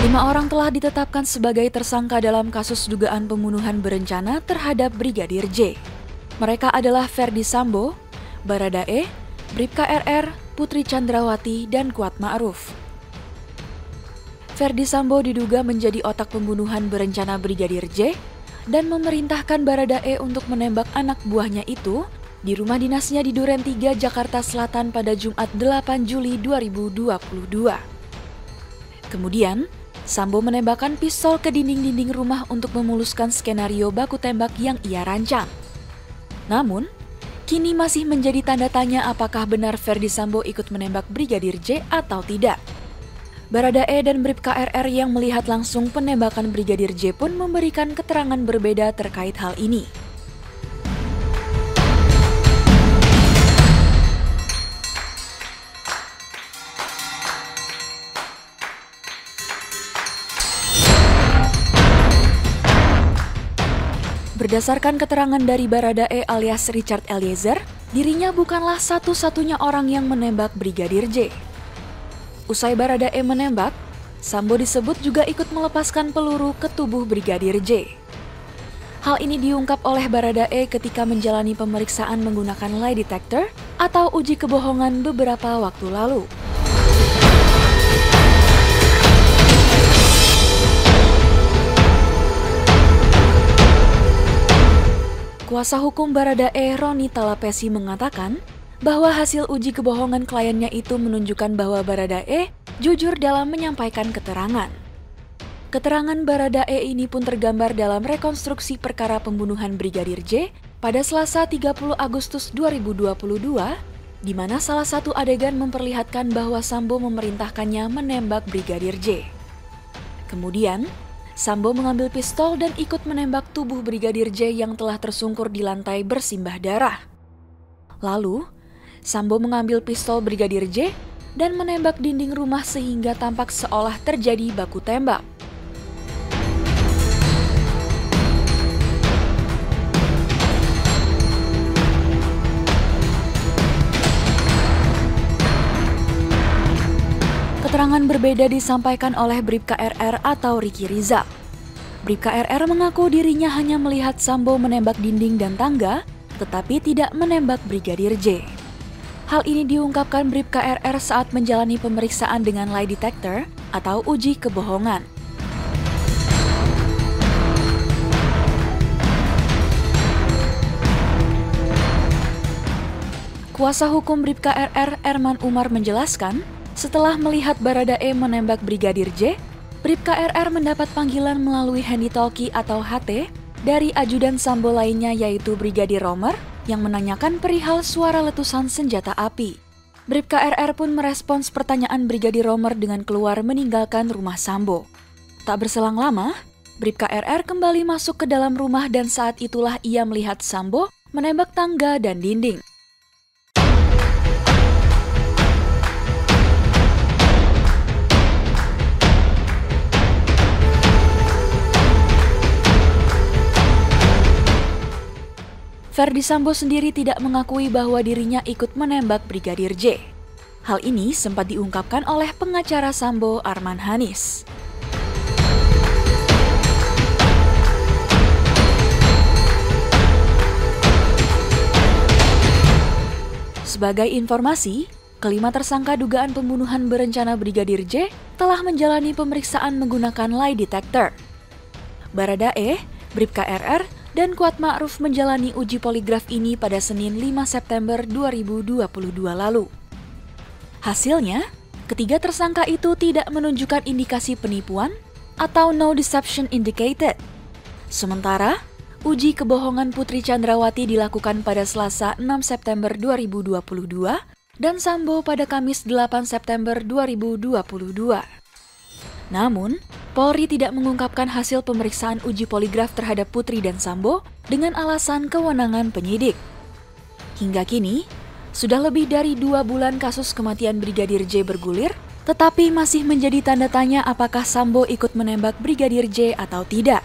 5 orang telah ditetapkan sebagai tersangka dalam kasus dugaan pembunuhan berencana terhadap Brigadir J. Mereka adalah Ferdy Sambo, Baradae, Bribka RR, Putri Chandrawati, dan Kuat Ma'ruf. Ferdy Sambo diduga menjadi otak pembunuhan berencana Brigadir J dan memerintahkan Baradae untuk menembak anak buahnya itu di rumah dinasnya di Duren 3, Jakarta Selatan pada Jumat 8 Juli 2022. Kemudian, Sambo menembakkan pistol ke dinding-dinding rumah untuk memuluskan skenario baku tembak yang ia rancang. Namun, kini masih menjadi tanda tanya apakah benar Ferdy Sambo ikut menembak Brigadir J atau tidak. Baradae dan Bribka RR yang melihat langsung penembakan Brigadir J pun memberikan keterangan berbeda terkait hal ini. Berdasarkan keterangan dari Baradae alias Richard Eliezer, dirinya bukanlah satu-satunya orang yang menembak Brigadir J. Usai Baradae menembak, Sambo disebut juga ikut melepaskan peluru ke tubuh Brigadir J. Hal ini diungkap oleh Baradae ketika menjalani pemeriksaan menggunakan lie detector atau uji kebohongan beberapa waktu lalu. Kuasa hukum Baradae, Roni Talapesi, mengatakan bahwa hasil uji kebohongan kliennya itu menunjukkan bahwa Baradae jujur dalam menyampaikan keterangan. Keterangan Baradae ini pun tergambar dalam rekonstruksi perkara pembunuhan Brigadir J pada Selasa 30 Agustus 2022, di mana salah satu adegan memperlihatkan bahwa Sambo memerintahkannya menembak Brigadir J. Kemudian, Sambo mengambil pistol dan ikut menembak tubuh Brigadir J yang telah tersungkur di lantai bersimbah darah. Lalu, Sambo mengambil pistol Brigadir J dan menembak dinding rumah sehingga tampak seolah terjadi baku tembak. Keterangan berbeda disampaikan oleh Bribka RR atau Ricky Rizal. Bribka RR mengaku dirinya hanya melihat Sambo menembak dinding dan tangga, tetapi tidak menembak Brigadir J. Hal ini diungkapkan Bribka RR saat menjalani pemeriksaan dengan lie detector atau uji kebohongan. Kuasa hukum Bribka RR, Erman Umar, menjelaskan, setelah melihat Baradae menembak Brigadir J, Bribka RR mendapat panggilan melalui handy-talkie atau HT dari ajudan Sambo lainnya yaitu Brigadir Romer yang menanyakan perihal suara letusan senjata api. Bribka RR pun merespons pertanyaan Brigadir Romer dengan keluar meninggalkan rumah Sambo. Tak berselang lama, Bribka RR kembali masuk ke dalam rumah dan saat itulah ia melihat Sambo menembak tangga dan dinding. Ferdy Sambo sendiri tidak mengakui bahwa dirinya ikut menembak Brigadir J. Hal ini sempat diungkapkan oleh pengacara Sambo, Arman Hanis. Sebagai informasi, kelima tersangka dugaan pembunuhan berencana Brigadir J telah menjalani pemeriksaan menggunakan lie detector. Baradae, Bribka RR, dan Kuat Ma'ruf menjalani uji poligraf ini pada Senin 5 September 2022 lalu. Hasilnya, ketiga tersangka itu tidak menunjukkan indikasi penipuan atau no deception indicated. Sementara, uji kebohongan Putri Chandrawati dilakukan pada Selasa 6 September 2022 dan Sambo pada Kamis 8 September 2022. Namun, Polri tidak mengungkapkan hasil pemeriksaan uji poligraf terhadap Putri dan Sambo dengan alasan kewenangan penyidik. Hingga kini, sudah lebih dari 2 bulan kasus kematian Brigadir J bergulir, tetapi masih menjadi tanda tanya apakah Sambo ikut menembak Brigadir J atau tidak.